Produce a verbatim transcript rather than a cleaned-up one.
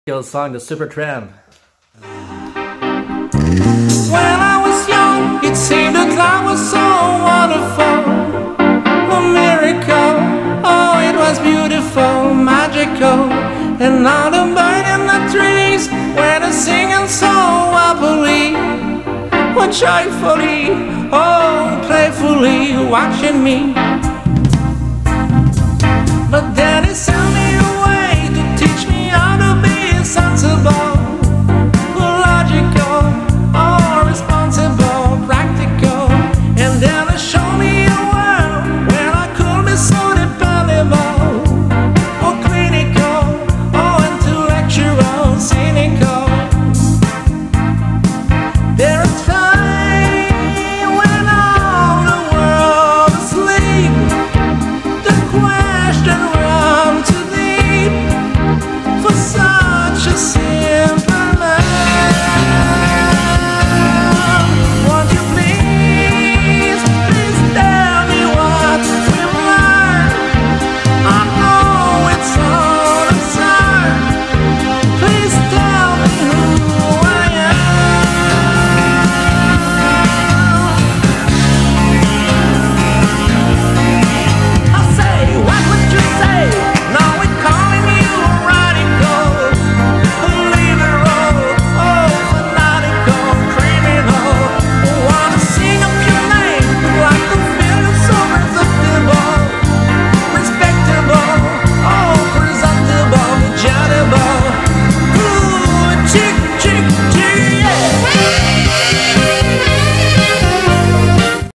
Your song, the Supertramp. When I was young, it seemed that life was so wonderful, a miracle. Oh, it was beautiful, magical. And now the birds in the trees were singing so happily, or joyfully, oh, playfully watching me. But then it sounded